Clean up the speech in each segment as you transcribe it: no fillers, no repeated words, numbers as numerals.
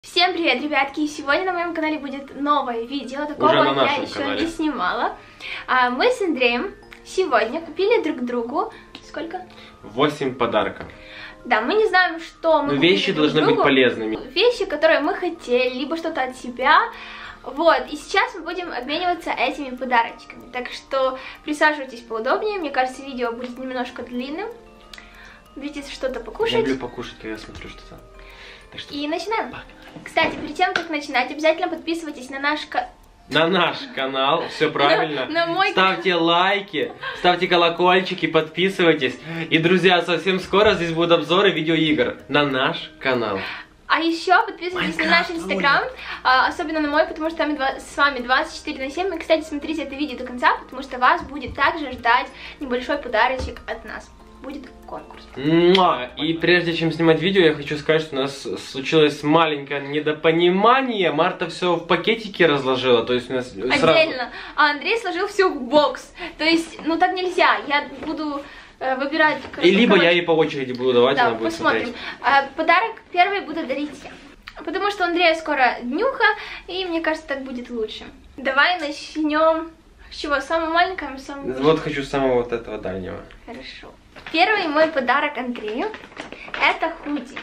Всем привет, ребятки! Сегодня на моем канале будет новое видео, такого я еще не снимала. Мы с Андреем сегодня купили друг другу сколько? 8 подарков. Да, мы не знаем, что мы купили. Вещи должны быть полезными. Вещи, которые мы хотели, либо что-то от себя. Вот, и сейчас мы будем обмениваться этими подарочками. Так что присаживайтесь поудобнее. Мне кажется, видео будет немножко длинным. Берите что-то покушать. Я люблю покушать, когда я смотрю что-то. Что... И начинаем. Кстати, перед тем, как начинать, обязательно подписывайтесь на наш канал, все правильно. На мой... Ставьте лайки, ставьте колокольчики, подписывайтесь. И, друзья, совсем скоро здесь будут обзоры видеоигр на наш канал. А еще подписывайтесь на наш инстаграм, особенно на мой, потому что там с вами 24/7. И, кстати, смотрите это видео до конца, потому что вас будет также ждать небольшой подарочек от нас. Будет конкурс. И прежде чем снимать видео, я хочу сказать, что у нас случилось маленькое недопонимание. Марта все в пакетике разложила, то есть у нас отдельно, сразу... а Андрей сложил все в бокс. То есть, ну так нельзя, я буду выбирать... И либо я ей по очереди буду давать, да, она будет посмотрим. смотреть. Подарок первый буду дарить я, потому что у Андрея скоро днюха, и мне кажется, так будет лучше. Давай начнем с чего? Самого маленького, самого... Вот хочу самого вот этого дальнего. Хорошо. Первый мой подарок Андрею — это худи.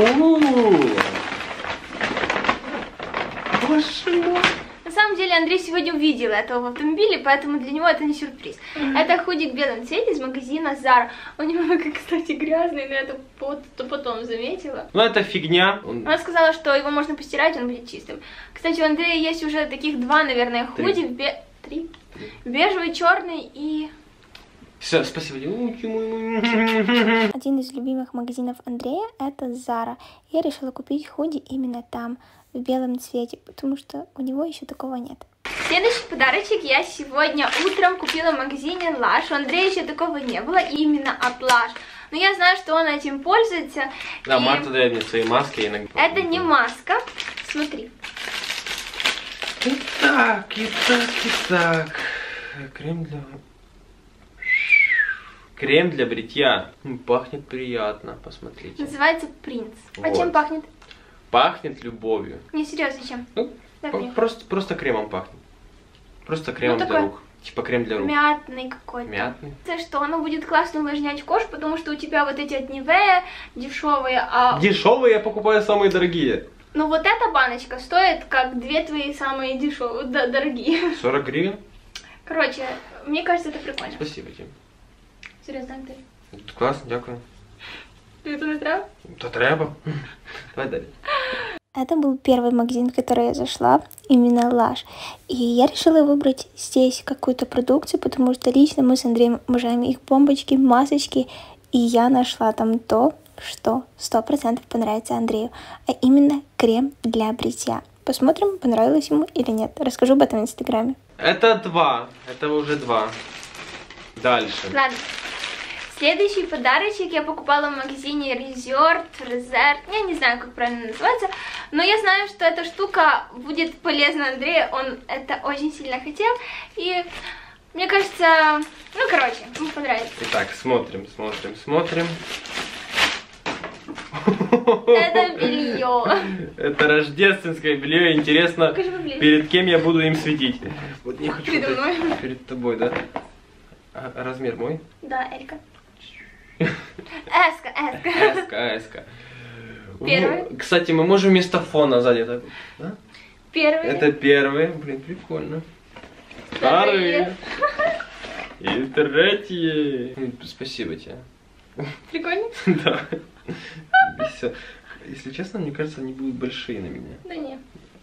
Боже мой. На самом деле Андрей сегодня увидел этого в автомобиле, поэтому для него это не сюрприз. Это худи в белом цвете из магазина Zara. Он немного, кстати, грязный, но я это потом заметила. Ну это фигня. Она сказала, что его можно постирать, он будет чистым. Кстати, у Андрея есть уже таких два, наверное, худи. Три. Бежевый, черный и... Все, спасибо. Один из любимых магазинов Андрея — это Zara. Я решила купить худи именно там, в белом цвете, потому что у него еще такого нет. Следующий подарочек я сегодня утром купила в магазине Lush. У Андрея еще такого не было, именно от Lush. Но я знаю, что он этим пользуется. Да, Марта дает мне свои маски иногда. Это не маска. Смотри. Итак. Крем для бритья. Пахнет приятно, посмотрите. Называется Принц. Вот. А чем пахнет? Пахнет любовью. Не, серьезно, чем? Ну, просто кремом пахнет. Просто кремом для рук. Типа крем для рук. Мятный какой-то. Мятный? Это что, оно будет классно увлажнять кожу, потому что у тебя вот эти от Nivea дешевые, Дешевые я покупаю самые дорогие. Ну вот эта баночка стоит как две твои самые дешевые, дорогие. 40 гривен? Короче, мне кажется, это прикольно. Спасибо, Тим. Серьезно, Андрей? Классно, дякую. Тобі це не треба? То треба. Давай далі. Это был первый магазин, в который я зашла, именно Lush. И я решила выбрать здесь какую-то продукцию, потому что лично мы с Андреем обожаем их бомбочки, масочки. И я нашла там то, что 100% понравится Андрею, а именно крем для бритья. Посмотрим, понравилось ему или нет. Расскажу об этом в инстаграме. Это 2. Это уже 2. Дальше. Ладно. Следующий подарочек я покупала в магазине Resort. Я не знаю, как правильно называется, но я знаю, что эта штука будет полезна Андрею. Он это очень сильно хотел. И мне кажется, ну короче, ему понравится. Итак, смотрим. Это белье. Это рождественское белье. Интересно, перед кем я буду им светить. Вот не хочу. Передо мной. Перед тобой, да? А размер мой? Да, Элька. Эска. Первый. Кстати, мы можем вместо фона сзади так. Да? Первый. Это первый. Блин, прикольно. Второй. И третий. Спасибо тебе. Прикольно? Да. Если честно, мне кажется, они будут большие на меня. Да нет.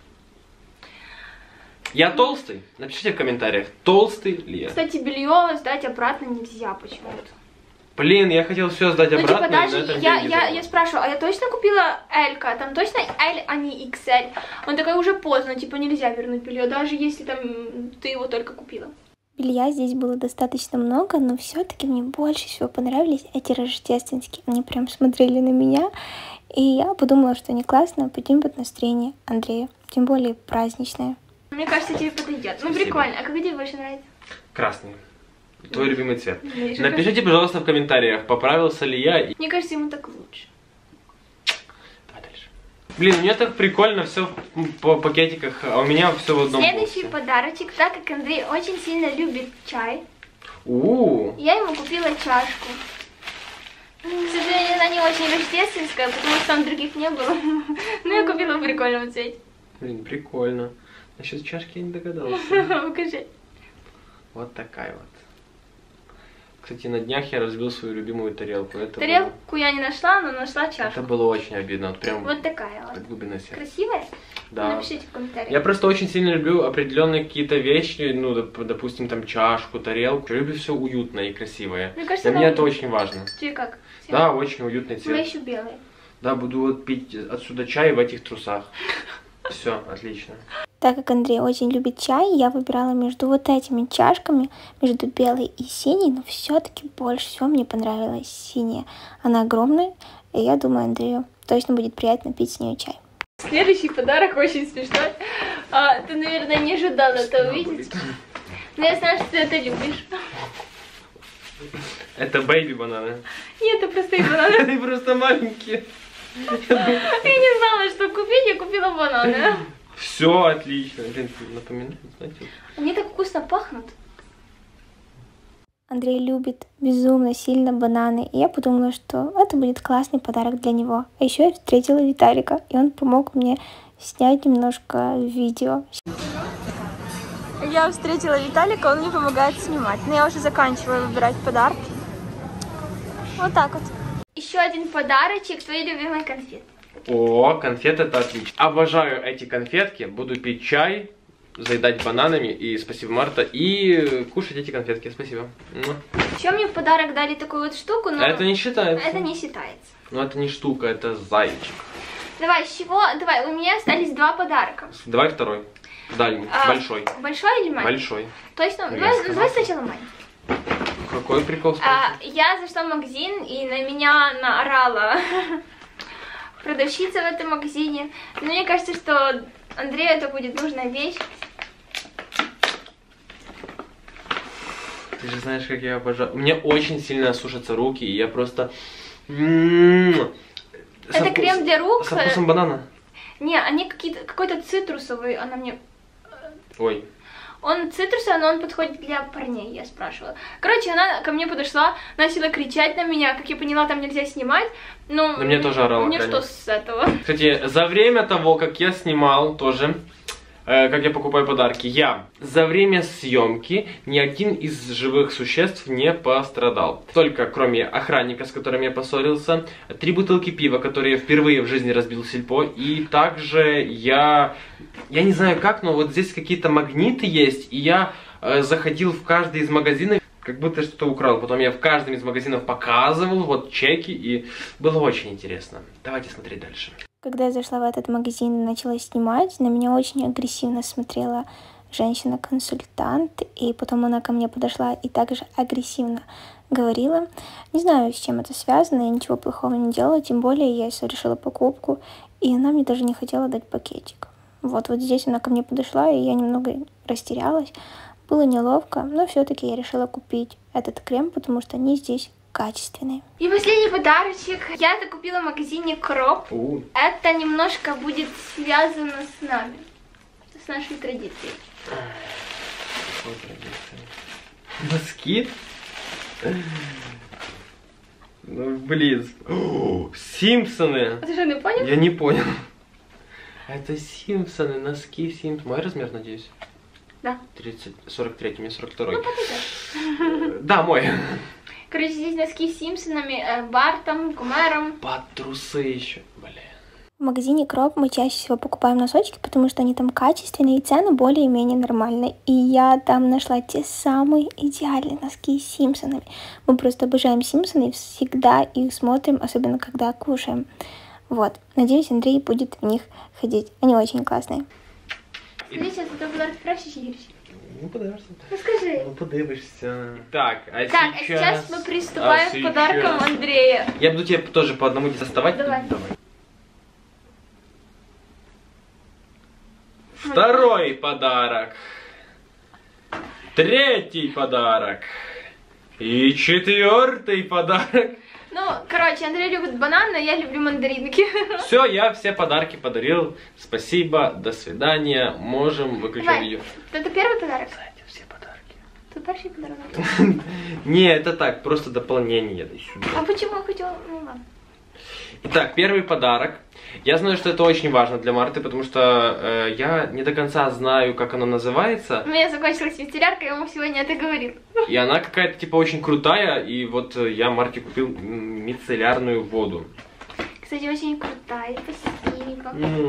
Я толстый? Напишите в комментариях, толстый ли я. Кстати, белье сдать обратно нельзя почему-то. Блин, я хотел все сдать обратно. Типа даже я спрашиваю, а я точно купила L-ка? Там точно L, а не XL? Он такой, уже поздно, типа нельзя вернуть белье, даже если там ты его только купила. Белья здесь было достаточно много, но все-таки мне больше всего понравились эти рождественские. Они прям смотрели на меня, и я подумала, что они классно поднимут настроение Андрею, тем более праздничное. Мне кажется, тебе подойдет. Ну прикольно. А какой тебе больше нравится? Красный. Твой любимый цвет. Напишите, пожалуйста, в комментариях, поправился ли я. Мне кажется, ему так лучше. Давай дальше. Блин, у меня так прикольно все по пакетиках, а у меня все в одном Следующий боксе. подарочек, так как Андрей очень сильно любит чай, я ему купила чашку. К сожалению, она не очень рождественская, потому что там других не было. Но я купила в прикольном цвете. Блин, прикольно. Насчет чашки я не догадался. Покажи. Вот такая вот. Кстати, на днях я разбил свою любимую тарелку. Тарелку я не нашла, но нашла чашку. Это было очень обидно. Вот прям вот такая вот. глубина сердца. Красивая? Да. Напишите в комментариях. Я просто очень сильно люблю определенные какие-то вещи, ну, допустим, там чашку, тарелку. Я люблю все уютное и красивое. Мне кажется, для меня это очень важно. Тебе как? Да, очень уютный Я цвет. еще белый. Да, буду вот пить отсюда чай в этих трусах. Все, отлично. Так как Андрей очень любит чай, я выбирала между вот этими чашками, между белой и синей, но все-таки больше всего мне понравилась синяя. Она огромная, и я думаю, Андрею точно будет приятно пить с нее чай. Следующий подарок очень смешной. Ты, наверное, не ожидала это увидеть. Но я знаю, что ты это любишь. Это бэйби-бананы. Нет, это простые бананы. Они просто маленькие. Я не знала, что купить, я купила бананы. Все отлично. Блин, напоминает, знаете. Они так вкусно пахнут. Андрей любит безумно сильно бананы, и я подумала, что это будет классный подарок для него. А еще я встретила Виталика, и он помог мне снять немножко видео. Я встретила Виталика, он мне помогает снимать. Но я уже заканчиваю выбирать подарки. Вот так вот. Еще один подарочек, твои любимые конфеты. О, конфеты это отлично. Обожаю эти конфетки. Буду пить чай, заедать бананами. И спасибо, Марта. И кушать эти конфетки. Спасибо. Еще мне в подарок дали такую вот штуку, но... Это не считается. Это не считается. Но это не штука, это зайчик. Давай, с чего? Давай, у меня остались два подарка. Давай второй. Дальний, большой. Большой или маленький? Большой. Точно? Ну, Давай сначала маленький. Какой прикол? Я зашла в магазин, и на меня наорала продавщица в этом магазине. Но мне кажется, что Андрею это будет нужная вещь. Ты же знаешь, как я обожаю. У меня очень сильно сушатся руки, и я просто... Это крем для рук. Со вкусом банана? Не, они какой-то цитрусовый, она мне... Ой. Он цитрусовый, но он подходит для парней, я спрашивала. Короче, она ко мне подошла, начала кричать на меня, как я поняла, там нельзя снимать. Но мне тоже орала. Мне что с этого? Кстати, за время того, как я снимал тоже, как я покупаю подарки, за время съемки ни один из живых существ не пострадал. Только кроме охранника, с которым я поссорился, 3 бутылки пива, которые я впервые в жизни разбил в сельпо, и также я не знаю как, но вот здесь какие-то магниты есть, и я заходил в каждый из магазинов, как будто что-то украл. Потом я в каждом из магазинов показывал вот чеки, и было очень интересно. Давайте смотреть дальше. Когда я зашла в этот магазин и начала снимать, на меня очень агрессивно смотрела женщина-консультант, и потом она ко мне подошла и также агрессивно говорила. Не знаю, с чем это связано, я ничего плохого не делала, тем более я совершила покупку, и она мне даже не хотела дать пакетик. Вот здесь она ко мне подошла, и я немного растерялась. Было неловко, но все-таки я решила купить этот крем, потому что они здесь качественные. И последний подарочек. Я это купила в магазине Кроп. Это немножко будет связано с нами. С нашей традицией. Носки? Ну, блин. Симпсоны. Ты что, не понял? Я не понял. Это Симпсоны, носки Симпсоны. Мой размер, надеюсь? Да. 43, мне 42. Ну, подойдет. Да, мой. Короче, здесь носки с Симпсонами, Бартом, Гомером. Под трусы еще, блин. В магазине Кроп мы чаще всего покупаем носочки, потому что они там качественные и цены более-менее нормальные. И я там нашла те самые идеальные носки с Симпсонами. Мы просто обожаем Симпсоны и всегда их смотрим, особенно когда кушаем. Вот. Надеюсь, Андрей будет в них ходить. Они очень классные. Смотрите, это подарок краще, чи гірше? Ну, подивишься. Ну, скажи. Ну, подивишься. Так, а сейчас мы приступаем к подаркам Андрея. Я буду тебе тоже по одному доставать. Давай. Второй подарок. Третий подарок. И 4-й подарок. Ну, короче, Андрей любит бананы, а я люблю мандаринки. Все, я все подарки подарил. Спасибо, до свидания. Можем выключать видео. Это первый подарок? Все подарки. Это первый подарок? Не, это так, просто дополнение. А почему я хотела? Ну ладно. Итак, первый подарок. Я знаю, что это очень важно для Марты, потому что я не до конца знаю, как оно называется. У меня закончилась мицеллярка, я ему сегодня это говорил. И она какая-то типа очень крутая, и вот я Марте купил мицеллярную воду. Кстати, очень крутая, спасибо.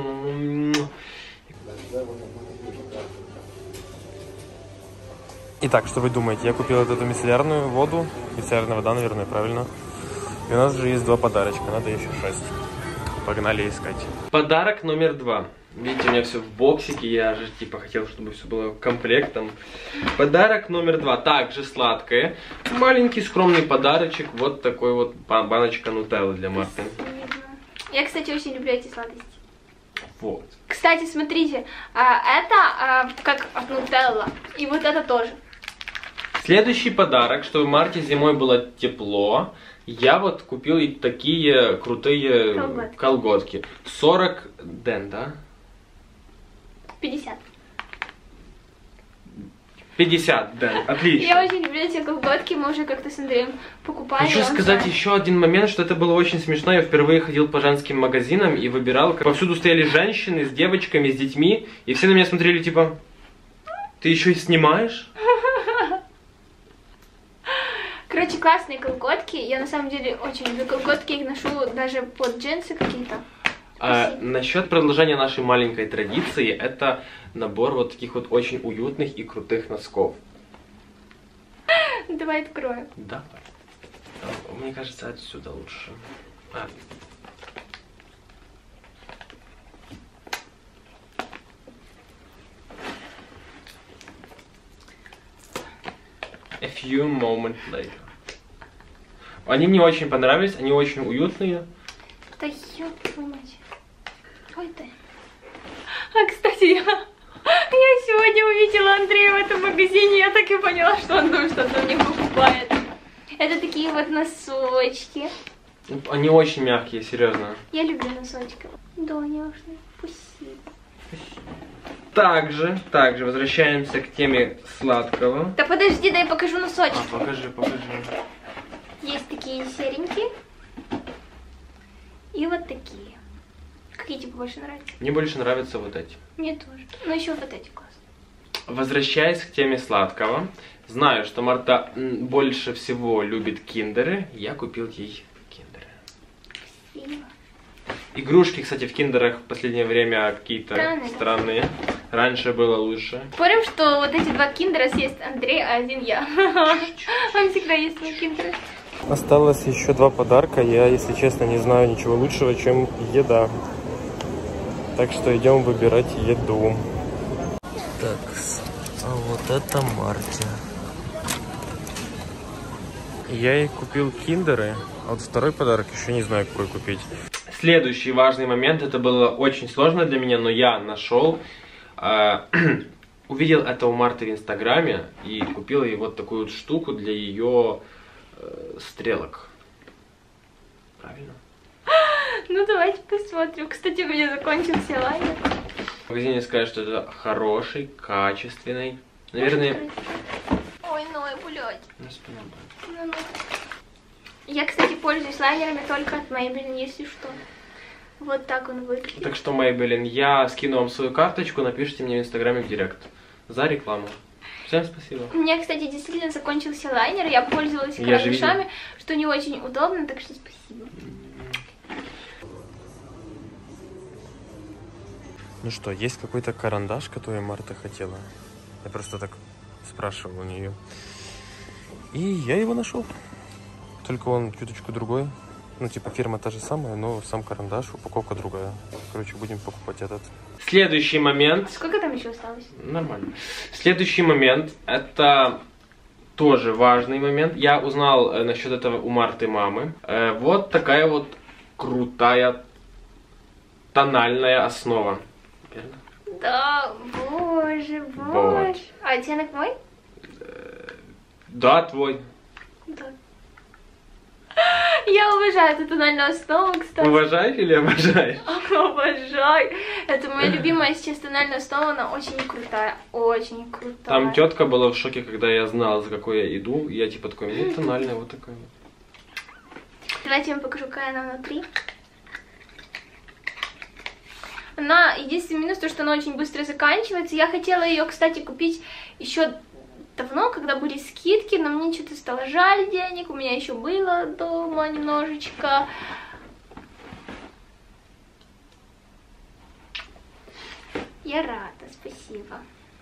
Итак, что вы думаете? Я купил вот эту мицеллярную воду, мицеллярная вода, наверное, правильно. И у нас же есть 2 подарочка, надо еще 6. Погнали искать. Подарок номер 2. Видите, у меня все в боксике, я же типа хотел, чтобы все было комплектом. Подарок номер 2, также сладкое. Маленький скромный подарочек, вот такой вот баночка нутеллы для Марты. Я, кстати, очень люблю эти сладости. Вот. Кстати, смотрите, это как от нутелла, и вот это тоже. Следующий подарок, чтобы Марте зимой было тепло. Я вот купил и такие крутые колготки. 40 ден, да? 50. 50 ден, отлично. Я очень люблю эти колготки, мы уже как-то с Андреем покупали. Хочу сказать еще один момент, что это было очень смешно. Я впервые ходил по женским магазинам и выбирал. Повсюду стояли женщины с девочками, с детьми. И все на меня смотрели типа, ты еще и снимаешь? Короче, классные колготки. Я на самом деле очень люблю колготки, их ношу даже под джинсы какие-то. Насчет продолжения нашей маленькой традиции, это набор вот таких вот очень уютных и крутых носков. Давай откроем. Давай. Мне кажется, отсюда лучше. A few moments later. Они мне очень понравились, они очень уютные. Да ёб твою мать. Ой, ты. Кстати, я сегодня увидела Андрея в этом магазине, я так и поняла, что он там что-то мне покупает. Это такие вот носочки. Они очень мягкие, серьезно. Я люблю носочки. Доняшные, спасибо. Также возвращаемся к теме сладкого. Да подожди, дай покажу носочки. Покажи. Есть такие серенькие. И вот такие. Какие тебе больше нравятся? Мне больше нравятся вот эти. Мне тоже. Но еще вот эти классные. Возвращаясь к теме сладкого. Знаю, что Марта больше всего любит киндеры. Я купил ей киндеры. Спасибо. Игрушки, кстати, в киндерах в последнее время какие-то странные. Раньше было лучше. Спорим, что вот эти 2 киндера съест Андрей, а 1 я. Он всегда ест свои киндеры. Осталось еще 2 подарка. Я, если честно, не знаю ничего лучшего, чем еда. Так что идем выбирать еду. Так, а вот это Марте. Я ей купил киндеры, а вот второй подарок еще не знаю, какой купить. Следующий важный момент, это было очень сложно для меня, но я нашел, увидел это у Марты в Инстаграме и купил ей вот такую вот штуку для ее стрелок. Правильно? Ну давайте посмотрим. Кстати, у меня закончился лайнер. В магазине сказали, что это хороший, качественный. Наверное... Ой, ну, блядь. Ну. Я, кстати, пользуюсь лайнерами только от Maybelline, если что. Вот так он выглядит. Так что, Maybelline, я скину вам свою карточку, напишите мне в Инстаграме в директ. За рекламу. Всем спасибо. У меня, кстати, действительно закончился лайнер. Я пользовалась карандашами, что не очень удобно, так что спасибо. Ну что, есть какой-то карандаш, который Марта хотела? Я просто так спрашивал у нее. И я его нашел. Только он чуточку другой. Ну, типа, фирма та же самая, но сам карандаш, упаковка другая. Короче, будем покупать этот. Следующий момент. Сколько там еще осталось? Нормально. Следующий момент, это тоже важный момент. Я узнал насчет этого у Марты мамы. Вот такая вот крутая тональная основа. Верно? Да, боже. Вот. А оттенок мой? Да, твой. Да. Я обожаю эту тональную основу, кстати. Уважаешь или обожаешь? Обожаю. Это моя любимая сейчас тональная основа, она очень крутая, очень крутая. Там тетка была в шоке, когда я знала, за какой я иду. И я типа такой, мне тональная вот такая. Давайте я вам покажу, какая она внутри. Она, единственный минус, то, что она очень быстро заканчивается. Я хотела ее, кстати, купить еще давно, когда были скидки, но мне что-то стало жаль денег. У меня еще было дома немножечко. Я рада, спасибо.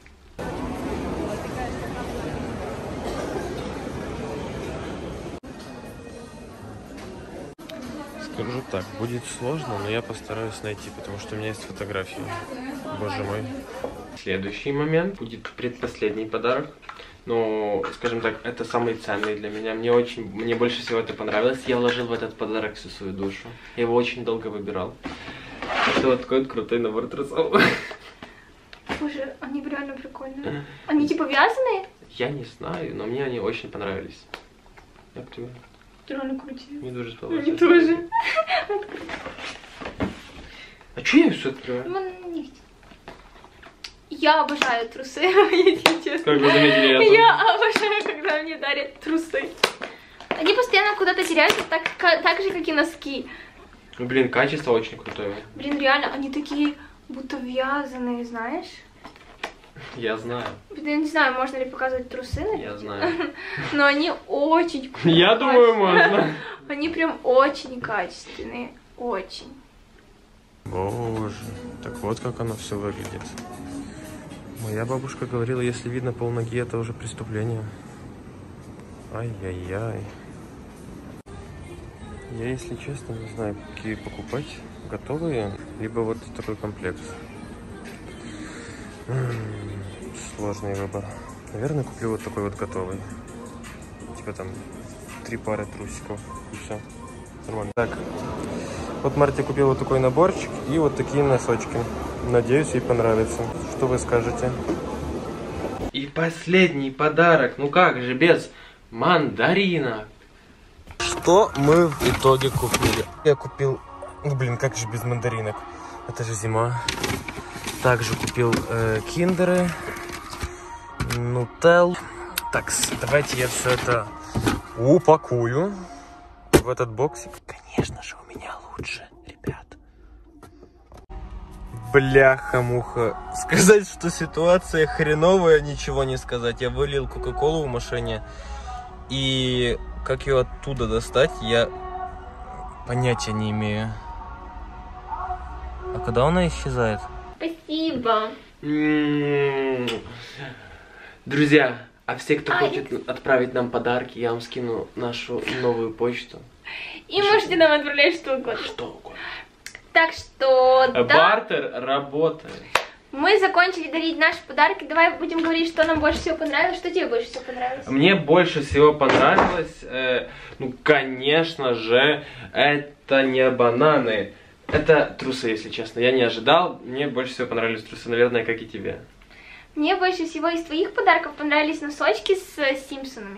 Скажу так, будет сложно, но я постараюсь найти, потому что у меня есть фотографии. Боже мой. Следующий момент будет предпоследний подарок. Но, скажем так, это самый ценный для меня. Мне больше всего это понравилось. Я вложил в этот подарок всю свою душу. Я его очень долго выбирал. Это вот такой вот крутой набор трусов. Боже, они реально прикольные. Они типа вязаные? Я не знаю, но мне они очень понравились. Як тобі? Реально крутые. Мне дуже сподобалось. Мне тоже. А чё я все открываю? Я обожаю трусы, если честно. Как вы заметили, это? Я обожаю, когда мне дарят трусы. Они постоянно куда-то теряются, так же, как и носки. Ну, блин, качество очень крутое. Блин, реально, они такие будто вязаные, знаешь? Я знаю. Я не знаю, можно ли показывать трусы. Я знаю. Но они очень качественные. Я думаю, можно. Они прям очень качественные. Очень. Боже, так вот как оно все выглядит. Моя бабушка говорила, если видно полноги, это уже преступление. Ай-яй-яй. Я, если честно, не знаю, какие покупать. Готовые, либо вот такой комплект. Сложный выбор. Наверное, куплю вот такой вот готовый. Типа там 3 пары трусиков и все. Нормально. Так, вот Марте купил вот такой наборчик и вот такие носочки. Надеюсь, ей понравится. Что вы скажете? И последний подарок. Ну как же без мандарина? Что мы в итоге купили? Я купил... Ну блин, как же без мандаринок? Это же зима. Также купил киндеры, нутелл. Так, давайте я все это упакую в этот боксик. Конечно же, у меня лучше, ребят. Бляха-муха. Сказать, что ситуация хреновая, ничего не сказать. Я вылил кока-колу в машине. И как ее оттуда достать, я понятия не имею. А когда она исчезает? Спасибо. Друзья, а все, кто хочет отправить нам подарки, я вам скину нашу новую почту. И можете нам отправлять что угодно. Что угодно. Так что, да. Бартер работает. Мы закончили дарить наши подарки. Давай будем говорить, что нам больше всего понравилось. Что тебе больше всего понравилось? Мне больше всего понравилось, ну, конечно же, это не бананы. Это трусы, если честно. Я не ожидал. Мне больше всего понравились трусы, наверное, как и тебе. Мне больше всего из твоих подарков понравились носочки с Симпсонами.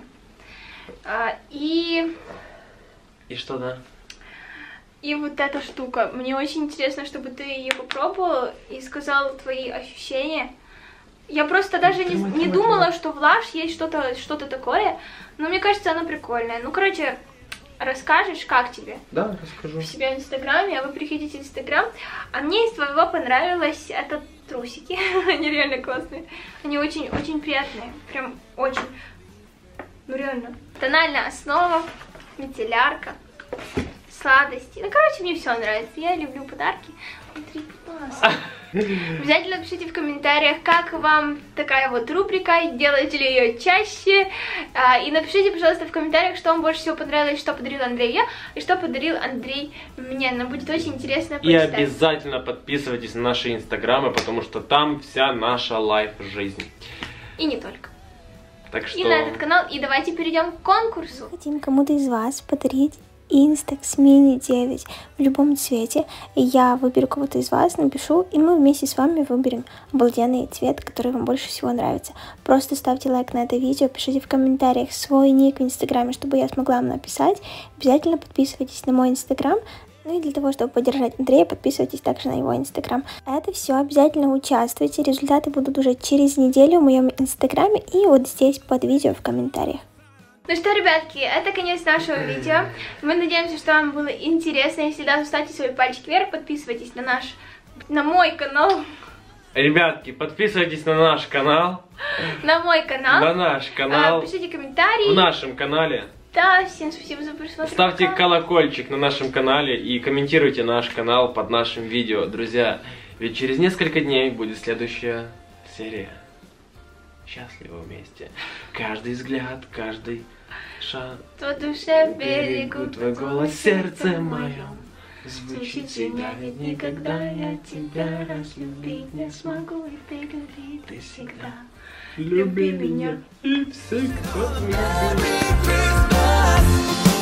И что, да? И вот эта штука. Мне очень интересно, чтобы ты ее попробовал и сказал твои ощущения. Я просто даже не думала, что в Lush есть что-то такое. Но мне кажется, она прикольная. Ну, короче, расскажешь, как тебе? Да, расскажу. У себя в Инстаграме, а вы приходите в Инстаграм. А мне из твоего понравилось это трусики. Они реально классные. Они очень приятные. Прям очень. Ну, реально. Тональная основа, мицеллярка, сладости. Ну, короче, мне все нравится. Я люблю подарки. Смотри, классно. Обязательно пишите в комментариях, как вам такая вот рубрика, делаете ли ее чаще. И напишите, пожалуйста, в комментариях, что вам больше всего понравилось, что подарил Андрей я, и что подарил Андрей мне. Нам будет очень интересно почитать. И обязательно подписывайтесь на наши инстаграмы, потому что там вся наша лайф-жизнь. И не только. Так что... И на этот канал. И давайте перейдем к конкурсу. Хотим кому-то из вас подарить Instax Mini 9 в любом цвете. Я выберу кого-то из вас, напишу, и мы вместе с вами выберем обалденный цвет, который вам больше всего нравится. Просто ставьте лайк на это видео, пишите в комментариях свой ник в Инстаграме, чтобы я смогла вам написать. Обязательно подписывайтесь на мой Инстаграм. Ну и для того, чтобы поддержать Андрея, подписывайтесь также на его Инстаграм. Это все, обязательно участвуйте. Результаты будут уже через неделю в моем Инстаграме и вот здесь под видео в комментариях. Ну что, ребятки, это конец нашего видео. Мы надеемся, что вам было интересно. Если да, ставьте свой пальчик вверх, подписывайтесь на мой канал. Ребятки, подписывайтесь на наш канал. На мой канал. На наш канал. Пишите комментарии. В нашем канале. Да, всем спасибо за просмотр. Ставьте колокольчик на нашем канале и комментируйте наш канал под нашим видео, друзья. Ведь через несколько дней будет следующая серия. Счастливы вместе. Каждый взгляд, каждый шаг. То душе берегу твой голос, сердце моем. Звучит всегда, ведь никогда я тебя разлюбить не смогу. И ты люби, ты всегда люби меня. И всегда люби.